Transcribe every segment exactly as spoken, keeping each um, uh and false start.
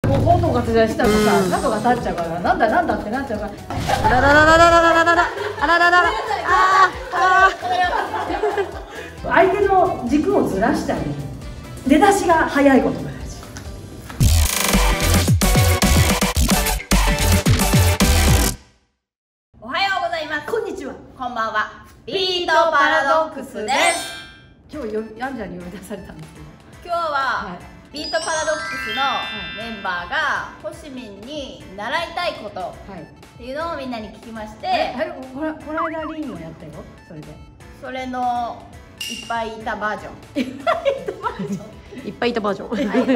こうとかってしたらさ、角が立っちゃうから、なんだなんだってなっちゃうから。 あららららららららららあららららああ相手の軸をずらしてあげる。出だしが早いことが大事。 おはようございます。 こんにちは。 こんばんは。ビートパラドックスです。 今日よヤンジャンに呼び出されたんですけど、 今日は、 はい、 ビートパラドックスのメンバーがホシミンに習いたいことっていうのをみんなに聞きまして、はい、 あれこれこの間リーンをやったよ。それでそれのいっぱいいたバージョンいっぱいいたバージョンみんなカ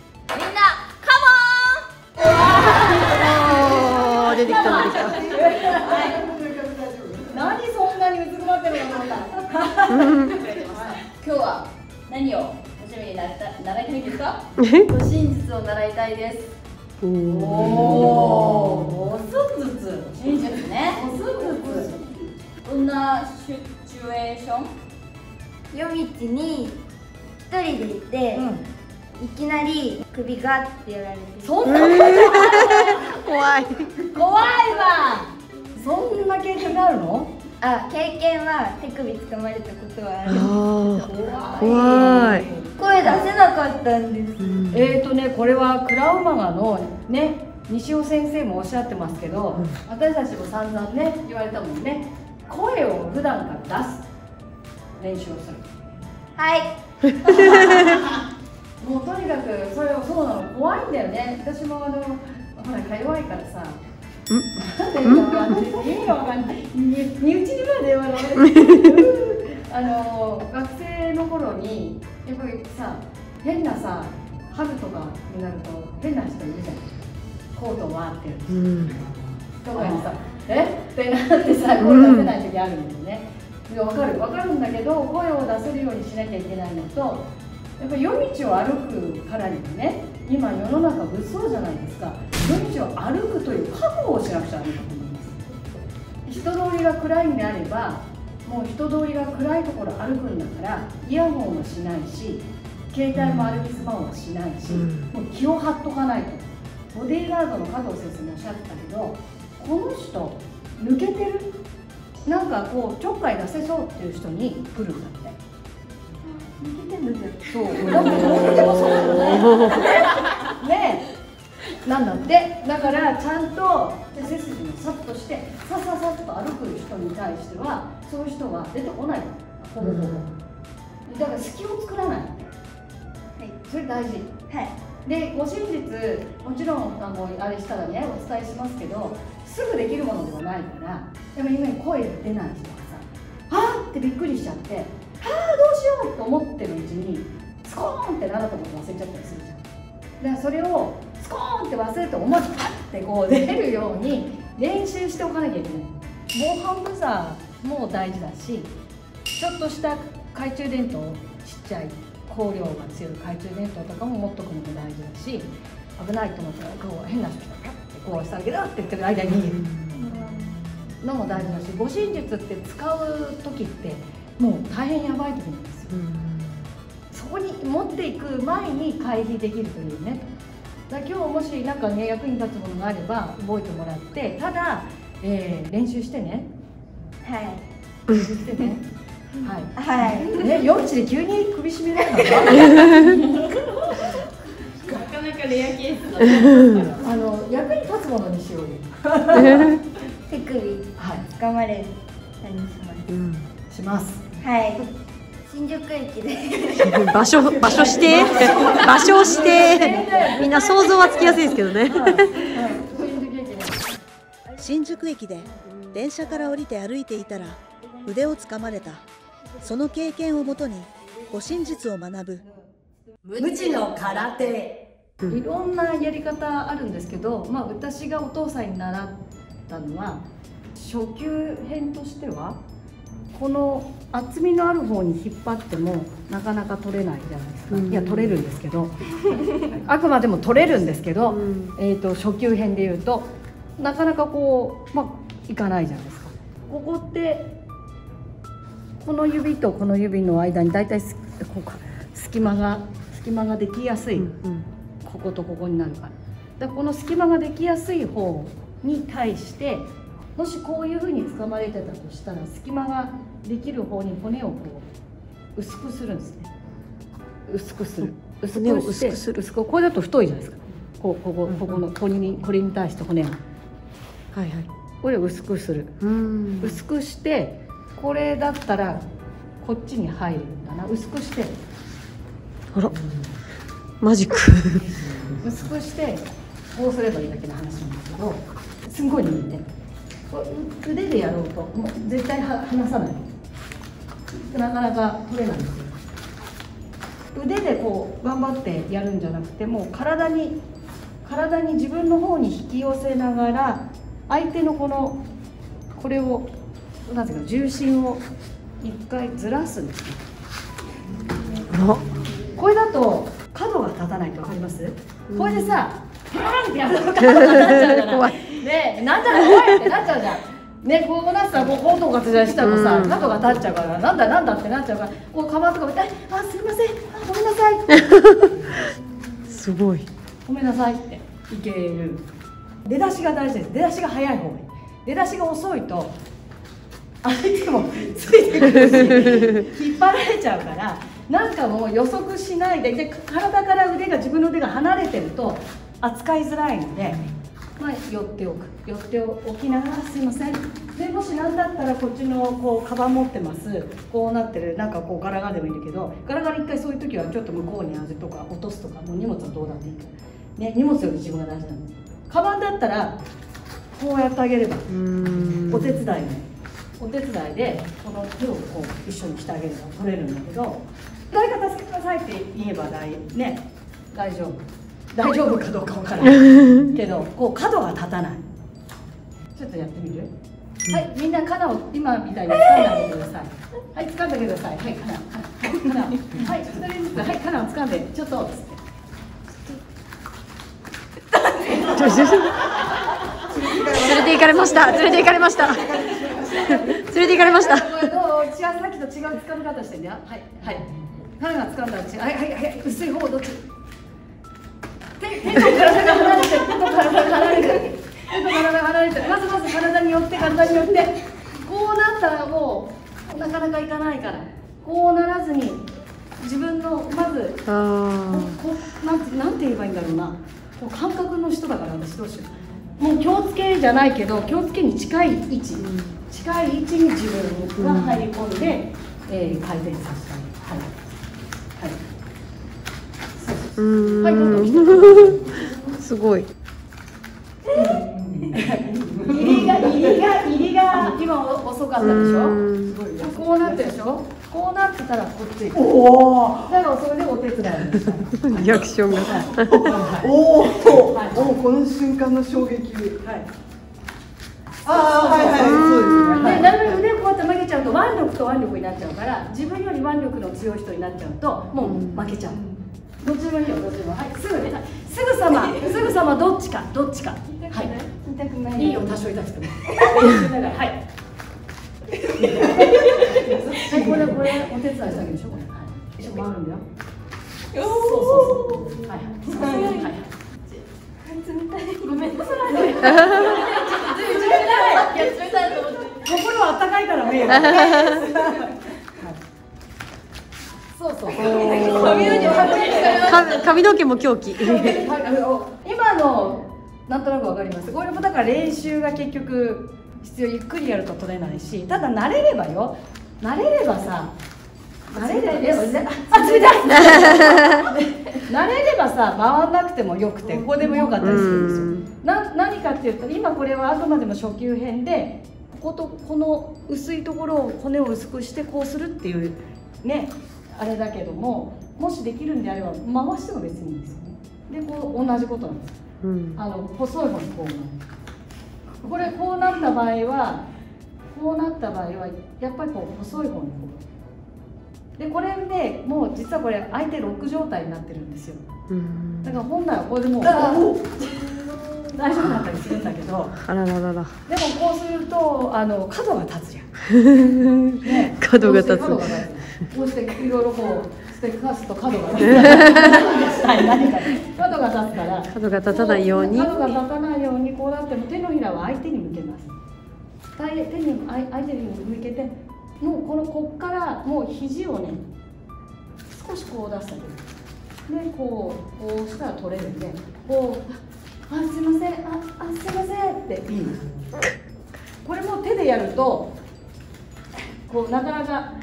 モン出てきた出てきた何そんなにうずくまってるのかな。 今日は何をホシミンに習いたい習いたいんですか？真実を習いたいです。 おお、おすずつ真実ね。 おすずつどんなシチュエーション？ 夜道に一人でいて、うん、いきなり首がってやられて、 そんなことない、 怖い怖いわ。そんな経験があるの？ あ、経験は手首掴まれたことはある。 怖い。 声出せなかったんです。 うん、えっとね、これはクラウマガのね、西尾先生もおっしゃってますけど、うん、私たちも散々ね言われたもんね。声を普段から出す練習をする。はい。もうとにかくそれはそうなの、怖いんだよね。私もあのほらか弱いからさ。なんで今わかんない。意味がわかんない。身内にまで言わない。あの学生の頃にやっぱりさ、変なさ、春とかになると変な人いるじゃん。コートを割ってる人、うん、とかにさ、えってなってさ、声出せない時あるんだよね。わかるわかるんだけど、声を出せるようにしなきゃいけないのと、やっぱり夜道を歩くからにはね、今世の中物騒じゃないですか。夜道を歩くという覚悟をしなくちゃいけないと思います。人通りが暗いんであれば、もう人通りが暗いところ歩くんだから、イヤホンもしないし、携帯も歩きスマホはしないし、うん、もう気を張っとかないと。ボディーガードの加藤先生もおっしゃってたけど、この人抜けてる、なんかこうちょっかい出せそうっていう人に来るんだって。抜けてるんだって。そう。だって抜けてもそうなんだね。ねえ。なんだって。だからちゃんと背筋もさっとしてさささっと歩く人に対しては、そういう人は出てこない。ほぼほぼ。だから隙を作らない。はい。それ大事。はい。で、ご真実、もちろんあのあれしたらねお伝えしますけど、すぐできるものではないから、でも今に声が出ない人がさ、はぁってびっくりしちゃって、はぁどうしようと思ってるうちにスコーンって何だと思って忘れちゃったりするじゃん。だからそれをスコーンって忘れて思わずパッてこう出るように練習しておかなきゃいけない。防犯ブザーも大事だし、ちょっとした懐中電灯、ちっちゃい光量が強い懐中電灯とかも持っとくのも大事だし、危ないと思ったらこう変な人がパッてこうしたらゲラって言ってる間に逃げるのも大事だし、護身術って使う時ってもう大変やばい時なんですよ。そこに持っていく前に回避できるというね。だから今日もしなんかね役に立つものがあれば覚えてもらって、ただ、えー、練習してね。はい。練習してね。はい。はい。ね、夜道で急に首絞められるのか。なかなかレアケースだ。あの役に立つものにしようよ。 手首、はい、掴まれたりします。うん、 します。 はい。新宿駅で場所場所して場所してみんな想像はつきやすいですけどね。 新宿駅で電車から降りて歩いていたら腕をつかまれた。その経験をもとに護身術を学ぶ無知の空手。いろんなやり方あるんですけど、まあ、私がお父さんに習ったのは初級編としては、この厚みのある方に引っ張ってもなかなか取れないじゃないですか。いや取れるんですけどあくまでも取れるんですけど、えーと初級編でいうとなかなかこう、まあ、いかないじゃないですか。ここってこの指とこの指の間にだいたい隙間が隙間ができやすい、うんうん、こことここになるから。 だからこの隙間ができやすい方に対して、もしこういうふうに掴まれてたとしたら、隙間ができる方に骨をこう薄くするんですね。薄くする。薄くして、薄くする。これだと太いじゃないですか。こうここここのこれにこれに対して骨が。はいはい。これを薄くする。薄くして、これだったらこっちに入るんだな。薄くして。 あら、マジック。 薄くしてこうすればいいだけの話なんだけど、すんごい握って。腕でやろうともう絶対は離さない。なかなか取れないんですよ。腕でこう頑張ってやるんじゃなくて、もう体に体に自分の方に引き寄せながら、相手のこのこれをなんていうか重心を一回ずらすんですね。これだと角が立たないと分かります？これでさ、パーンってやると角が立っちゃうから。ね、なんだろう、おいってなっちゃうじゃん。ね、こうなったらこうこうとかしたらさ、角が立っちゃうから、なんだなんだってなっちゃうから、こうカバンとか見て、あ、すみません、あ、ごめんなさいって。 すごい。 ごめんなさいっていける。出だしが大事です。出だしが早い方がいい。出だしが遅いと相手もついてくるし、引っ張られちゃうから、なんかもう予測しないで、で体から腕が自分の腕が離れてると扱いづらいので。まあ、寄っておく、寄っておきながら、すいません。でもし何だったらこっちのこうカバン持ってます。こうなってる、なんかこうガラガラでもいいんだけど、ガラガラ一回そういう時はちょっと向こうに味とか落とすとか、もう荷物はどうだっていいから。ね、荷物より自分が大事なんです。カバンだったらこうやってあげれば、お手伝いね。お手伝いでこの手をこう一緒にしてあげれば取れるんだけど、誰か助けてくださいって言えば大ね大丈夫。大丈夫かどうかわからないけど、こう角が立たない。ちょっとやってみる？はい、みんなカナを今みたいに掴んであげてください。はい、掴んであげてください。はい、カナ、はい、カナ、はい、一人ずつ、はい、カナを掴んで、ちょっと。 連れて行かれました。連れて行かれました。連れて行かれました。 これどう？違う、さっきと違う掴み方してんだよ。はい、はい。カナが掴んだうち、はい、はい、はい、薄い方どっち？手と体が離れて、手と体が離れて、手と体が離れて、まずまず体に寄って、体に寄って、こうなったらもうなかなかいかないから、こうならずに自分のまずこうなんてなんて言えばいいんだろうな、こう感覚の人だから私どうしよう。もう気をつけじゃないけど、気をつけに近い位置、近い位置に自分が入り込んで、えー、回転させたい。はい。はい。 うん、 はい、どうぞ。 すごい。 入りが入りが入りが今遅かったでしょ。こうなってるでしょ。こうなってたらこっち。おお。だからそれでお手伝い。 リアクションが。 おお。おお、この瞬間の衝撃。はい。ああ、はいはい、そうですね。 で、なるべく腕こうやって曲げちゃうと腕力と腕力になっちゃうから、自分より腕力の強い人になっちゃうともう負けちゃう。どっちでもいいよ、どっちでも。はい、すぐね、すぐさますぐさまどっちか、どっちか。はい。 痛くない。 いいよ、多少痛くても。はい。はい、これ、これ、お手伝いしてあげるでしょ。これ。はい。一緒回るんだよ。そうそうそう。はい。はい。 冷たい。ごめんなさい。 冷たい。いや、冷たいと思って。 心は暖かいからね。そうそう。 髪の毛も狂気。 今のなんとなくわかります。これもだから練習が結局必要。ゆっくりやると取れないし、ただ慣れればよ。慣れればさ、慣れれば、あ、冷たい。慣れればさ、回んなくてもよくて、ここでもよかったりするんですよ。な、何かっていうと、今これはあくまでも初級編で、こことこの薄いところを骨を薄くしてこうするっていうね。あれだけども、もしできるんであれば回しても別にいいんですよね。で、こう同じことなんです。うん、あの細い方にこうなる。これこうなった場合は、こうなった場合はやっぱりこう細い方にこう。で、これでもう実はこれ相手ロック状態になってるんですよ。うん、だから本来はこれでもう大丈夫だったりするんだけど、 あらららら。でもこうするとあの角が立つじゃん。ね、 角が立つ。 こうしていろいろこうで刺すと角が立つから何か角が立つから角が立たないように角が立たないようにこうなっても手のひらは相手に向けます。手に相手に向けてもうこのこっからもう肘をね少しこう出してあげる。でこうこうしたら取れるんでこうあすいませんああすいませんっていいです。これも手でやるとこうなかなか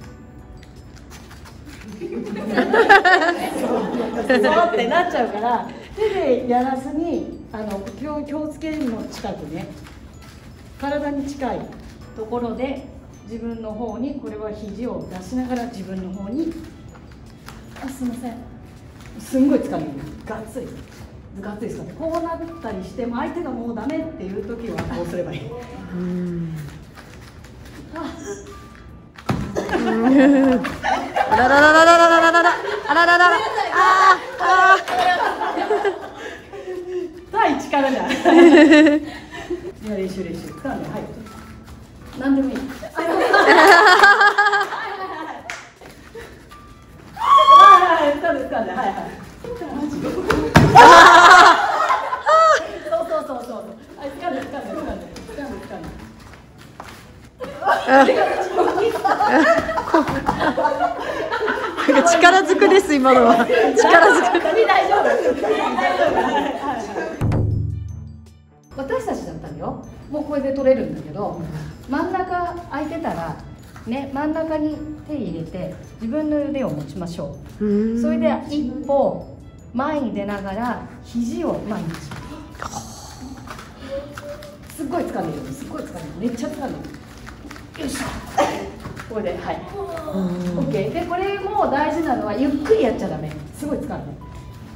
そうってなっちゃうから手でやらずにあの気を気をつけるの近くね体に近いところで自分の方にこれは肘を出しながら自分の方にあすいませんすんごい疲れるがっつりがっつり使ってこうなったりしても相手がもうダメっていう時はこうすればいい。うんあららららららららららあららららああ対力じゃん。いや練習練習。掴んではい。何でもいい。はいはい掴んで掴んではいはい。そうそうそうそう。はい掴んで掴んで掴んで掴んで掴んで。 力ずくです今のは。力ずく。 大丈夫。私たちだったらよ、もうこれで取れるんだけど、真ん中空いてたらね、真ん中に手入れて自分の腕を持ちましょう。それで一歩前に出ながら肘を前にします。すっごい掴んでる。すっごい掴んでる。めっちゃ掴んでる。よいしょ。これではい。オッケー。でこれも大事なのはゆっくりやっちゃダメ。すごい掴んで。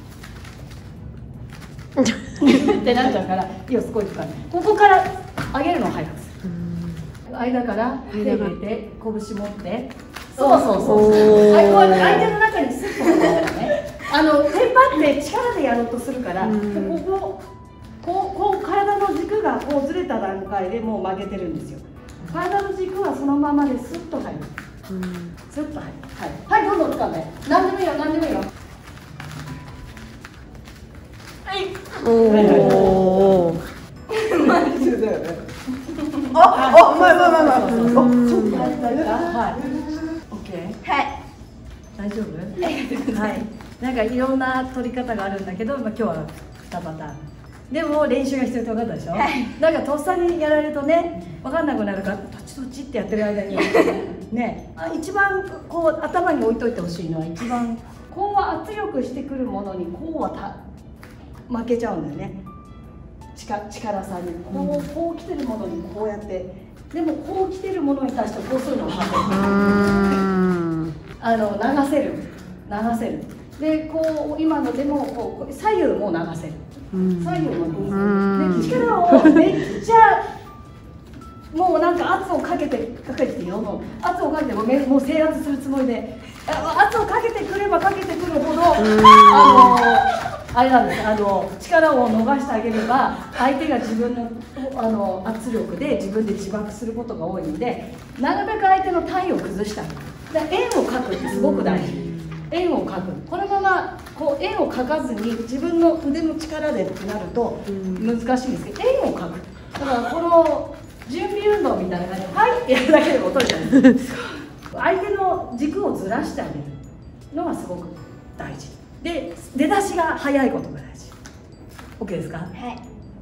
ってなっちゃうからいいよすごい掴んで。ここから上げるのを早くする。間から手入れて拳持って。そうそうそう。はい、こう相手の中にスッと入るからね。あのテンパって力でやろうとするから、こここうこう体の軸がこうずれた段階でもう曲げてるんですよ。体の軸はそのままでスッと入る。スッと入る。はい。はい、どんどん掴んで。何でもいいよ、何でもいいよ。はい。 おお。 マジでだよね。あ、あ、うまいうまいうまいうまい。あ、ちょっと待って。 はい。オッケー。はい。大丈夫？はい。なんかいろんな取り方があるんだけど、まあ今日はにパターン。でも練習が必要って分かったでしょ、はい、なんかとっさにやられるとね分かんなくなるからどっちどっちってやってる間にね一番こう頭に置いといてほしいのは一番こうは圧力してくるものにこうはた負けちゃうんだよね力, 力さにこうこう来てるものにこうやってでもこう来てるものに対してこうするのを勝てるあの流せる流せるでこう今のでもこう左右も流せる左右も流せるで力をめっちゃもうなんか圧をかけてかけてよもう圧をかけてももう制圧するつもりで圧をかけてくればかけてくるほどあのあれなんですあの力を逃してあげれば相手が自分のあの圧力で自分で自爆することが多いのでなるべく相手の体を崩してあげる円を描くってすごく大事円を描くこのままこう円を描かずに自分の腕の力でってなると難しいんですけど円を描くだからこの準備運動みたいな感じではいってやるだけでも取れちゃうんです相手の軸をずらしてあげるのがすごく大事で出だしが早いことが大事 OK ですかはい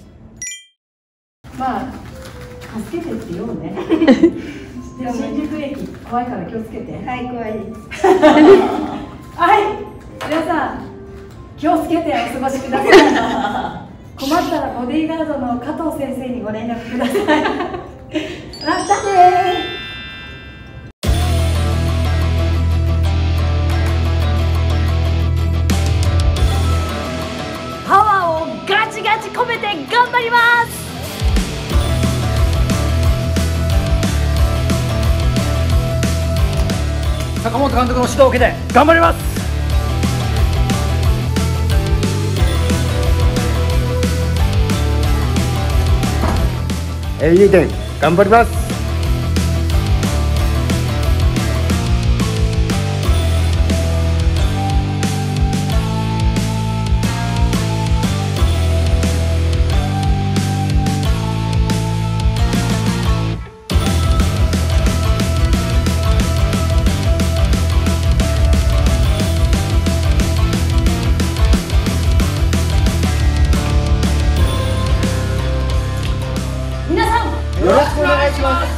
まあ助けてって言おうねで新宿駅怖いから気をつけてはい怖いですはい皆さん気をつけてお過ごしください困ったらボディーガードの加藤先生にご連絡くださいまたねパワーをガチガチ込めて頑張ります坂本監督の指導を受けて頑張りますエーイーテン頑張りますよろしくお願いします。